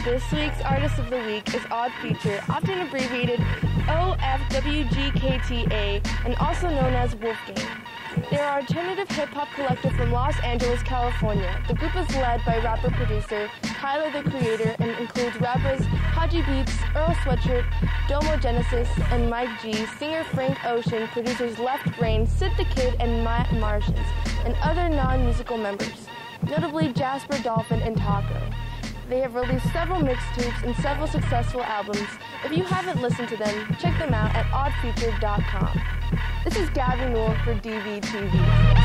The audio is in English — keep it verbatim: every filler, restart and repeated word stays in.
This week's Artist of the Week is Odd Future, often abbreviated O F W G K T A, and also known as Wolfgang. They are an alternative hip-hop collective from Los Angeles, California. The group is led by rapper-producer Tyler the Creator and includes rappers Haji Beats, Earl Sweatshirt, Domo Genesis, and Mike G, singer Frank Ocean, producers Left Brain, Sid the Kid, and Matt Martians, and other non-musical members, notably Jasper Dolphin and Taco. They have released several mixtapes and several successful albums. If you haven't listened to them, check them out at odd future dot com. This is Gabby Newell for D V T V.